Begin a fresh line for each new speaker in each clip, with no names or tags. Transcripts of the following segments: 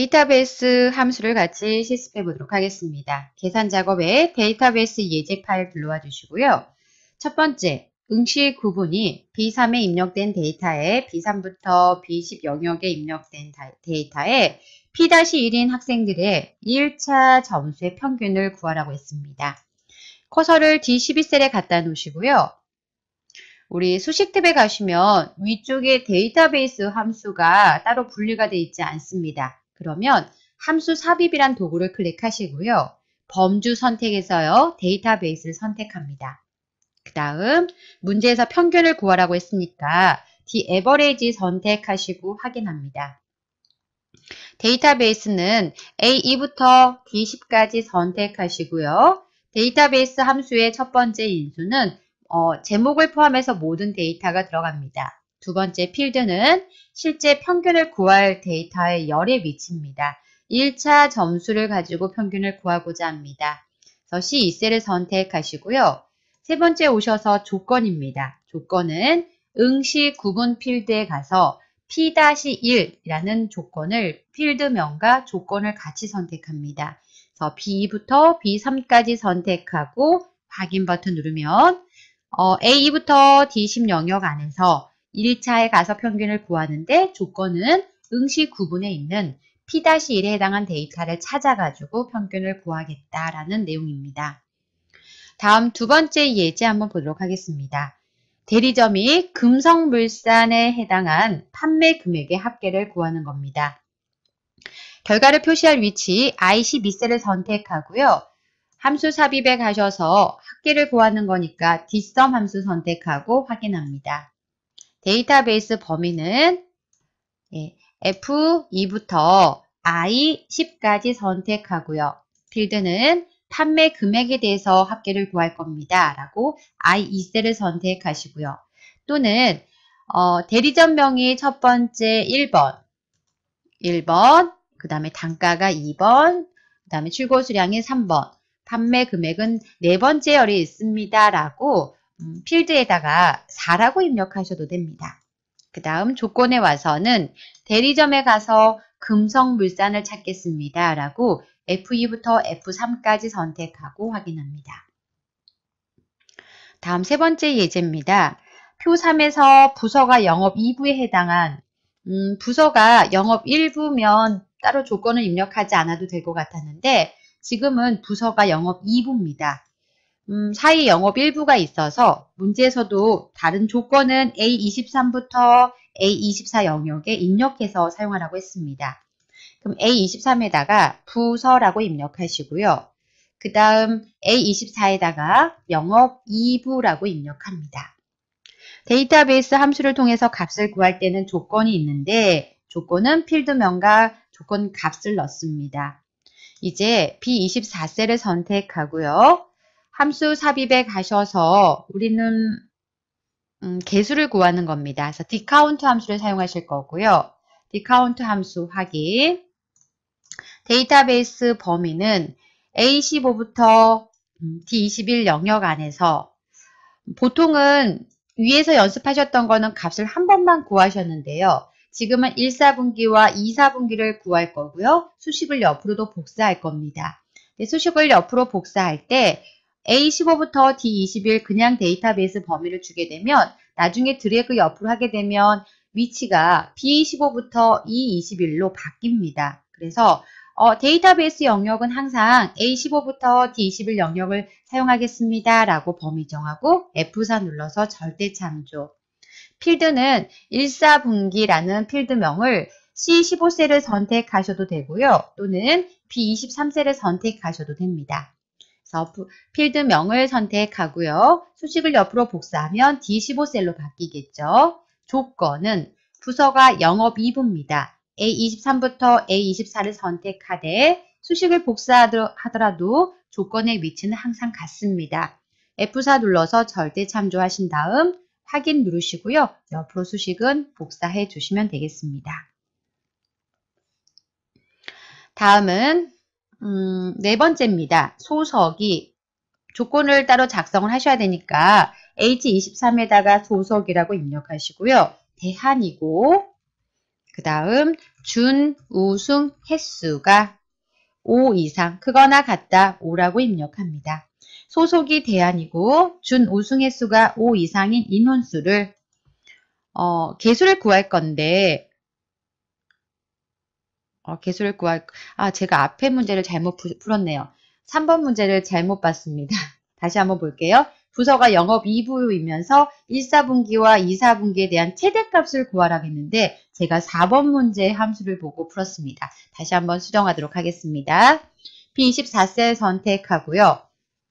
데이터베이스 함수를 같이 실습해 보도록 하겠습니다. 계산 작업에 데이터베이스 예제 파일 불러와 주시고요. 첫 번째, 응시 구분이 B3에 입력된 데이터에 B3부터 B10 영역에 입력된 데이터에 P-1인 학생들의 1차 점수의 평균을 구하라고 했습니다. 커서를 D12셀에 갖다 놓으시고요. 우리 수식 탭에 가시면 위쪽에 데이터베이스 함수가 따로 분리가 되어 있지 않습니다. 그러면 함수 삽입이란 도구를 클릭하시고요. 범주 선택에서요. 데이터베이스를 선택합니다. 그 다음 문제에서 평균을 구하라고 했으니까 The 선택하시고 확인합니다. 데이터베이스는 A2부터 D10까지 선택하시고요. 데이터베이스 함수의 첫 번째 인수는 제목을 포함해서 모든 데이터가 들어갑니다. 두 번째 필드는 실제 평균을 구할 데이터의 열의 위치입니다. 1차 점수를 가지고 평균을 구하고자 합니다. 그래서 C2셀을 선택하시고요. 세 번째 오셔서 조건입니다. 조건은 응시 구분 필드에 가서 P-1이라는 조건을 필드명과 조건을 같이 선택합니다. 그래서 B2부터 B3까지 선택하고 확인 버튼 누르면 A2부터 D10 영역 안에서 1차에 가서 평균을 구하는데 조건은 응시 구분에 있는 P-1에 해당한 데이터를 찾아가지고 평균을 구하겠다라는 내용입니다. 다음 두 번째 예제 한번 보도록 하겠습니다. 대리점이 금성물산에 해당한 판매 금액의 합계를 구하는 겁니다. 결과를 표시할 위치 I12셀을 선택하고요. 함수 삽입에 가셔서 합계를 구하는 거니까 dsum 함수 선택하고 확인합니다. 데이터베이스 범위는 F2부터 I10까지 선택하고요. 필드는 판매 금액에 대해서 합계를 구할 겁니다. 라고 I2셀을 선택하시고요. 또는 대리점 명의 첫 번째 1번, 그 다음에 단가가 2번, 그 다음에 출고 수량이 3번, 판매 금액은 네 번째 열에 있습니다. 라고 필드에다가 4라고 입력하셔도 됩니다. 그 다음 조건에 와서는 대리점에 가서 금성물산을 찾겠습니다. 라고 F2부터 F3까지 선택하고 확인합니다. 다음 세 번째 예제입니다. 표 3에서 부서가 영업 2부에 해당한 부서가 영업 1부면 따로 조건을 입력하지 않아도 될 것 같았는데 지금은 부서가 영업 2부입니다. 사이 영업 1부가 있어서 문제에서도 다른 조건은 A23부터 A24 영역에 입력해서 사용하라고 했습니다. 그럼 A23에다가 부서라고 입력하시고요. 그 다음 A24에다가 영업 2부라고 입력합니다. 데이터베이스 함수를 통해서 값을 구할 때는 조건이 있는데 조건은 필드명과 조건 값을 넣습니다. 이제 B24셀을 선택하고요. 함수 삽입에 가셔서 우리는 개수를 구하는 겁니다. 그래서 dcount 함수를 사용하실 거고요. dcount 함수 확인. 데이터베이스 범위는 A15부터 D21 영역 안에서 보통은 위에서 연습하셨던 거는 값을 한 번만 구하셨는데요. 지금은 1사분기와 2사분기를 구할 거고요. 수식을 옆으로도 복사할 겁니다. 수식을 옆으로 복사할 때 A15부터 D21 그냥 데이터베이스 범위를 주게 되면 나중에 드래그 옆으로 하게 되면 위치가 B15부터 E21로 바뀝니다. 그래서 데이터베이스 영역은 항상 A15부터 D21 영역을 사용하겠습니다. 라고 범위 정하고 F4 눌러서 절대 참조. 필드는 1사분기라는 필드명을 C15셀을 선택하셔도 되고요. 또는 B23셀을 선택하셔도 됩니다. 그래서 필드명을 선택하고요. 수식을 옆으로 복사하면 D15셀로 바뀌겠죠. 조건은 부서가 영업 2부입니다. A23부터 A24를 선택하되 수식을 복사하더라도 조건의 위치는 항상 같습니다. F4 눌러서 절대 참조하신 다음 확인 누르시고요. 옆으로 수식은 복사해 주시면 되겠습니다. 다음은 네 번째입니다. 소석이 조건을 따로 작성을 하셔야 되니까 H23에다가 소석이라고 입력하시고요. 대한이고 그 다음 준 우승 횟수가 5 이상 크거나 같다 5라고 입력합니다. 소속이 대안이고 준 우승 횟수가 5 이상인 인원수를 개수를 구할 건데 개수를 제가 앞에 문제를 잘못 풀었네요. 3번 문제를 잘못 봤습니다. 다시 한번 볼게요. 부서가 영업 2부이면서 1, 4분기와 2, 4분기에 대한 최대값을 구하라고 했는데 제가 4번 문제 함수를 보고 풀었습니다. 다시 한번 수정하도록 하겠습니다. B24셀 선택하고요.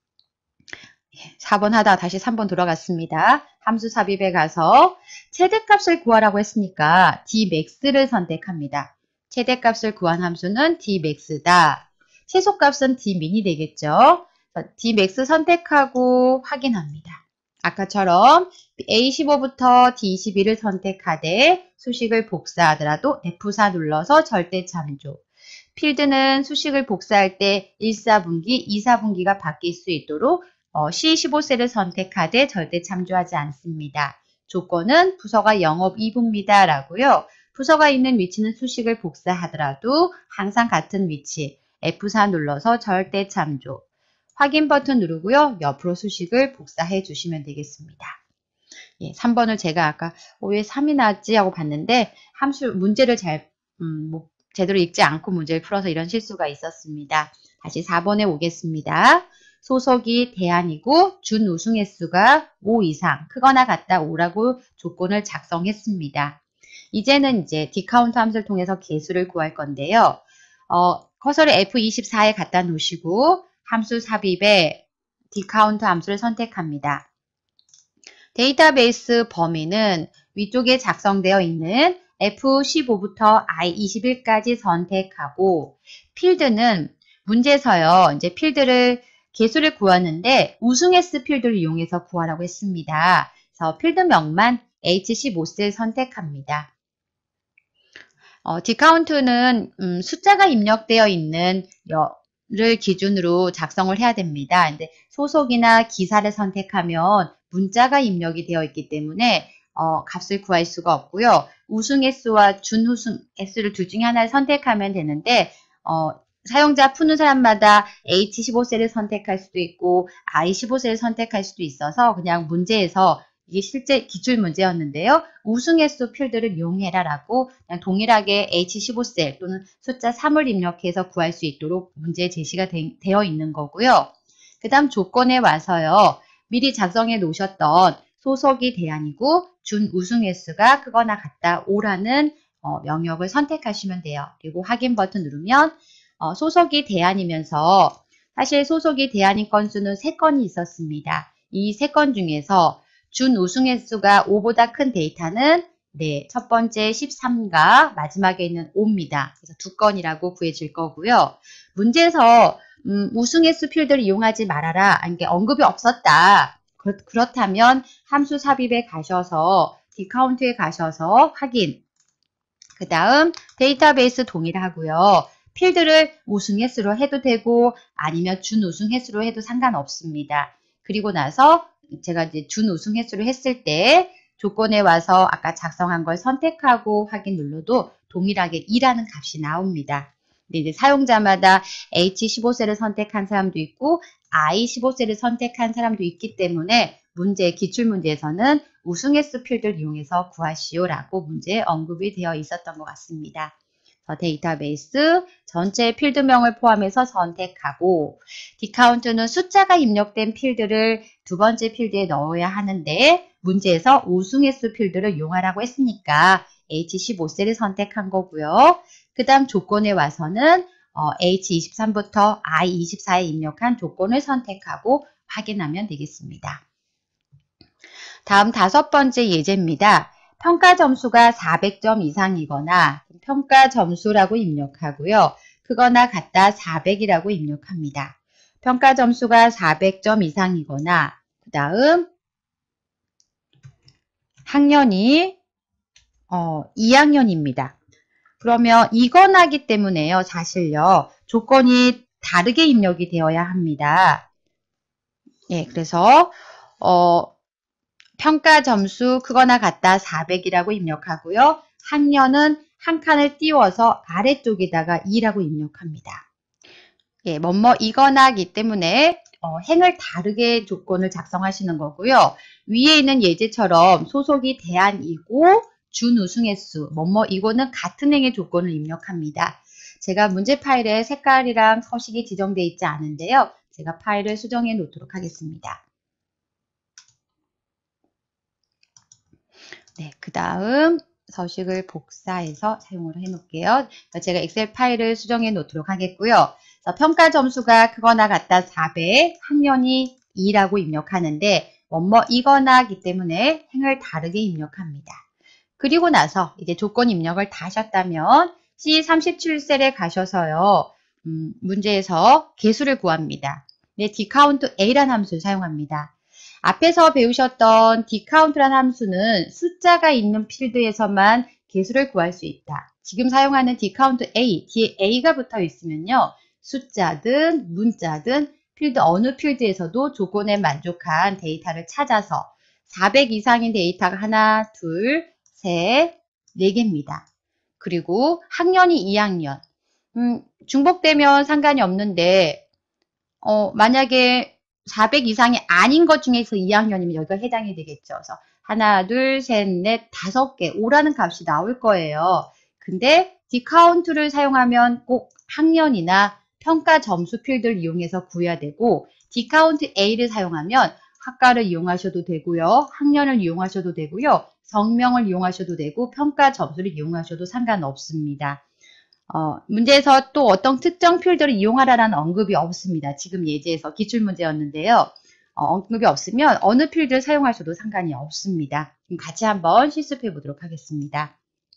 4번 하다 다시 3번 돌아갔습니다. 함수 삽입에 가서 최대값을 구하라고 했으니까 Dmax를 선택합니다. 최대값을 구한 함수는 Dmax다. 최소값은 Dmin이 되겠죠. Dmax 선택하고 확인합니다. 아까처럼 A15부터 D21을 선택하되 수식을 복사하더라도 F4 눌러서 절대 참조. 필드는 수식을 복사할 때 1, 4분기, 2, 4분기가 바뀔 수 있도록 C15셀을 선택하되 절대 참조하지 않습니다. 조건은 부서가 영업 2부입니다. 라고요. 부서가 있는 위치는 수식을 복사하더라도 항상 같은 위치 F4 눌러서 절대 참조. 확인 버튼 누르고요. 옆으로 수식을 복사해 주시면 되겠습니다. 3번을 제가 아까 왜 3이 나왔지 하고 봤는데 문제를 제대로 읽지 않고 문제를 풀어서 이런 실수가 있었습니다. 다시 4번에 오겠습니다. 소속이 대안이고 준 우승 횟수가 5 이상 크거나 같다 5라고 조건을 작성했습니다. 이제는 디카운트 함수를 통해서 개수를 구할 건데요. 커서를 F24에 갖다 놓으시고 함수 삽입에 디카운트 함수를 선택합니다. 데이터베이스 범위는 위쪽에 작성되어 있는 F15부터 I21까지 선택하고 필드는 문제에서요. 필드를 개수를 구하는데 우승횟수 필드를 이용해서 구하라고 했습니다. 그래서 필드명만 H15셀 선택합니다. 디카운트는 숫자가 입력되어 있는 를 기준으로 작성을 해야 됩니다. 근데 소속이나 기사를 선택하면 문자가 입력이 되어 있기 때문에 값을 구할 수가 없고요. 우승 횟수와 준우승 횟수를 둘 중에 하나를 선택하면 되는데 사용자 푸는 사람마다 H15셀을 선택할 수도 있고 I15셀을 선택할 수도 있어서 그냥 문제에서 이게 실제 기출문제였는데요. 우승횟수 필드를 이용해라 라고 그냥 동일하게 H15셀 또는 숫자 3을 입력해서 구할 수 있도록 문제 제시가 되어 있는 거고요. 그 다음 조건에 와서요. 미리 작성해 놓으셨던 소속이 대안이고 준 우승횟수가 크거나 같다 5라는 영역을 선택하시면 돼요. 그리고 확인 버튼 누르면 소속이 대안이면서 사실 소속이 대안인 건수는 3건이 있었습니다. 이 3건 중에서 준 우승 횟수가 5보다 큰 데이터는 첫 번째 13과 마지막에 있는 5입니다. 그래서 2건이라고 구해질 거고요. 문제에서 우승 횟수 필드를 이용하지 말아라. 이게 언급이 없었다. 그렇다면 함수 삽입에 가셔서 디카운트에 가셔서 확인. 그 다음 데이터베이스 동일하고요. 필드를 우승 횟수로 해도 되고 아니면 준 우승 횟수로 해도 상관없습니다. 그리고 나서 제가 준 우승 횟수를 했을 때 조건에 와서 아까 작성한 걸 선택하고 확인 눌러도 동일하게 2라는 값이 나옵니다. 근데 사용자마다 H15셀을 선택한 사람도 있고 I15셀을 선택한 사람도 있기 때문에 기출문제에서는 우승 횟수 필드를 이용해서 구하시오라고 문제에 언급이 되어 있었던 것 같습니다. 데이터베이스 전체 필드명을 포함해서 선택하고 디카운트는 숫자가 입력된 필드를 두 번째 필드에 넣어야 하는데 문제에서 우승횟수 필드를 이용하라고 했으니까 H15셀을 선택한 거고요. 그 다음 조건에 와서는 H23부터 I24에 입력한 조건을 선택하고 확인하면 되겠습니다. 다음 5번째 예제입니다. 평가 점수가 400점 이상이거나 평가 점수라고 입력하고요. 크거나 같다 400이라고 입력합니다. 평가 점수가 400점 이상이거나 그 다음 학년이 2학년입니다. 그러면 이거나기 때문에요. 사실요. 조건이 다르게 입력이 되어야 합니다. 그래서 평가 점수 크거나 같다 400이라고 입력하고요. 학년은 한 칸을 띄워서 아래쪽에다가 2라고 입력합니다. 예, 뭐뭐이거나기 때문에 행을 다르게 조건을 작성하시는 거고요. 위에 있는 예제처럼 소속이 대안이고 준우승 횟수, 뭐뭐이거는 같은 행의 조건을 입력합니다. 제가 문제 파일에 색깔이랑 서식이 지정되어 있지 않은데요. 제가 파일을 수정해 놓도록 하겠습니다. 네, 그 다음 서식을 복사해서 사용을 해 놓을게요. 제가 엑셀 파일을 수정해 놓도록 하겠고요. 평가 점수가 크거나 같다 4배, 학년이 2라고 입력하는데 뭐뭐이거나기 때문에 행을 다르게 입력합니다. 그리고 나서 이제 조건 입력을 다 하셨다면 C37셀에 가셔서요. 문제에서 개수를 구합니다. 네, dCountA라는 함수를 사용합니다. 앞에서 배우셨던 dCount라는 함수는 숫자가 있는 필드에서만 개수를 구할 수 있다. 지금 사용하는 dCountA, 뒤에 A가 붙어 있으면요. 숫자든 문자든 필드 어느 필드에서도 조건에 만족한 데이터를 찾아서 400 이상인 데이터가 하나, 둘, 셋, 4개입니다. 그리고 학년이 2학년. 중복되면 상관이 없는데 만약에 400 이상이 아닌 것 중에서 2학년이면 여기가 해당이 되겠죠. 그래서 하나, 둘, 셋, 넷, 5개, 5라는 값이 나올 거예요. 근데 dCount를 사용하면 꼭 학년이나 평가 점수 필드를 이용해서 구해야 되고 dCountA를 사용하면 학과를 이용하셔도 되고요. 학년을 이용하셔도 되고요. 성명을 이용하셔도 되고 평가 점수를 이용하셔도 상관없습니다. 문제에서 또 어떤 특정 필드를 이용하라라는 언급이 없습니다. 지금 예제에서 기출문제였는데요. 언급이 없으면 어느 필드를 사용하셔도 상관이 없습니다. 그럼 같이 한번 실습해 보도록 하겠습니다.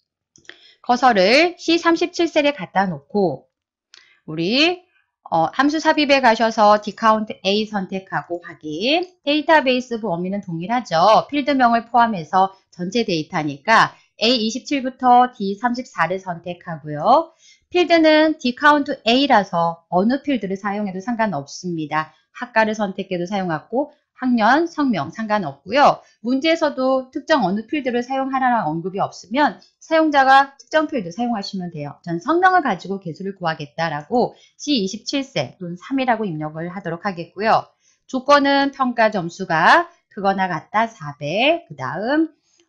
커서를 C37셀에 갖다 놓고 우리 함수 삽입에 가셔서 dCountA 선택하고 확인. 데이터베이스 범위는 동일하죠. 필드명을 포함해서 전체 데이터니까 A27부터 D34를 선택하고요. 필드는 dCountA라서 어느 필드를 사용해도 상관없습니다. 학과를 선택해도 사용하고 학년, 성명 상관없고요. 문제에서도 특정 어느 필드를 사용하라는 언급이 없으면 사용자가 특정 필드 사용하시면 돼요. 전 성명을 가지고 개수를 구하겠다라고 C27셀 또는 3이라고 입력을 하도록 하겠고요. 조건은 평가 점수가 크거나 같다 400, 그 다음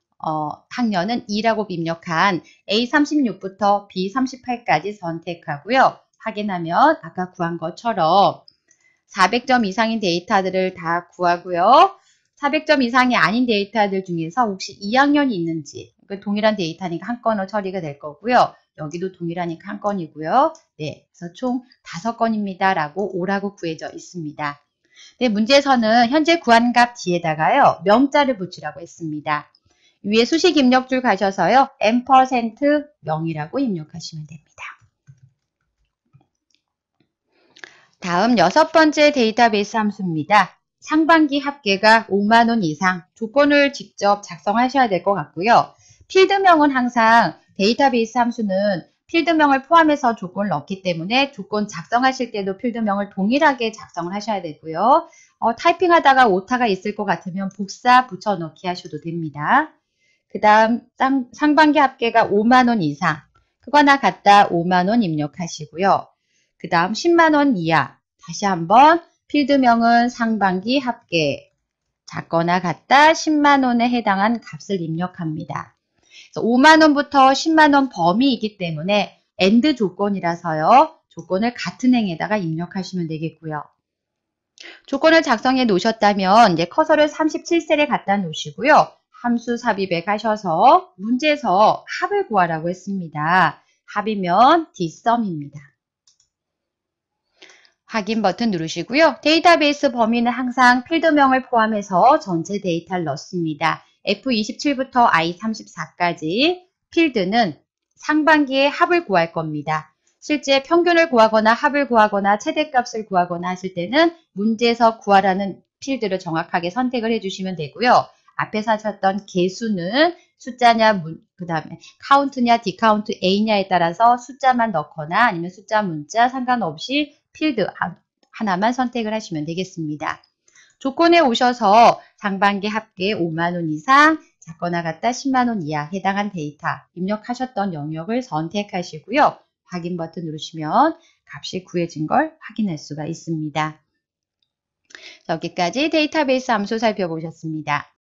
학년은 2라고 입력한 A36부터 B38까지 선택하고요. 확인하면 아까 구한 것처럼 400점 이상인 데이터들을 다 구하고요. 400점 이상이 아닌 데이터들 중에서 혹시 2학년이 있는지 동일한 데이터니까 한 건으로 처리가 될 거고요. 여기도 동일하니까 한 건이고요. 네, 그래서 총 5건입니다. 라고 5라고 구해져 있습니다. 네, 문제에서는 현재 구한 값 뒤에다가요. 명자를 붙이라고 했습니다. 위에 수식 입력줄 가셔서요. %명이라고 입력하시면 됩니다. 다음 6번째 데이터베이스 함수입니다. 상반기 합계가 5만원 이상 조건을 직접 작성하셔야 될 것 같고요. 필드명은 항상 데이터베이스 함수는 필드명을 포함해서 조건을 넣기 때문에 조건 작성하실 때도 필드명을 동일하게 작성을 하셔야 되고요. 타이핑하다가 오타가 있을 것 같으면 복사 붙여넣기 하셔도 됩니다. 그 다음 상반기 합계가 5만원 이상 크거나 같다 5만원 입력하시고요. 그 다음 10만원 이하 다시 한번 필드명은 상반기 합계 작거나 같다 10만원에 해당한 값을 입력합니다. 5만원부터 10만원 범위이기 때문에 AND 조건이라서요. 조건을 같은 행에다가 입력하시면 되겠고요. 조건을 작성해 놓으셨다면 이제 커서를 37셀에 갖다 놓으시고요. 함수 삽입에 가셔서 문제에서 합을 구하라고 했습니다. 합이면 dsum입니다. 확인 버튼 누르시고요. 데이터베이스 범위는 항상 필드명을 포함해서 전체 데이터를 넣습니다. F27부터 I34까지 필드는 상반기에 합을 구할 겁니다. 실제 평균을 구하거나 합을 구하거나 최대값을 구하거나 하실 때는 문제에서 구하라는 필드를 정확하게 선택을 해주시면 되고요. 앞에서 하셨던 개수는 숫자냐, 그 다음에 카운트냐, dCountA냐에 따라서 숫자만 넣거나 아니면 숫자, 문자 상관없이 필드 하나만 선택을 하시면 되겠습니다. 조건에 오셔서 상반기 합계 5만원 이상 작거나 같다 10만 원 이하 해당한 데이터 입력하셨던 영역을 선택하시고요. 확인 버튼 누르시면 값이 구해진 걸 확인할 수가 있습니다. 여기까지 데이터베이스 함수 살펴보셨습니다.